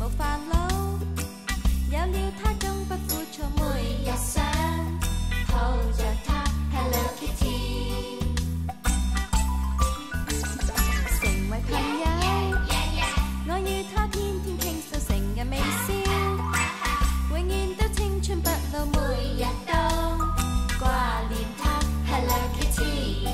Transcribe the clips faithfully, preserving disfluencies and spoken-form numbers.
無煩惱，有了它終不枯燥，每日想抱着它 Hello Kitty， 成為朋友，我與它天天傾訴，成日微笑，永遠都青春不老，每日都掛念它 Hello Kitty。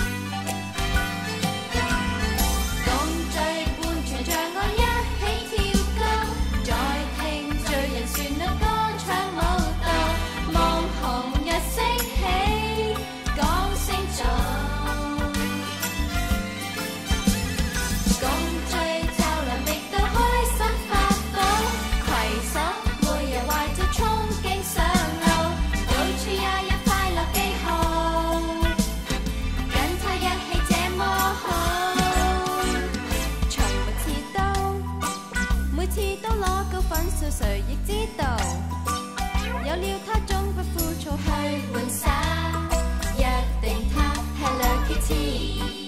誰亦知道，有了它終不枯燥，去玩耍，約定它 Hello Kitty。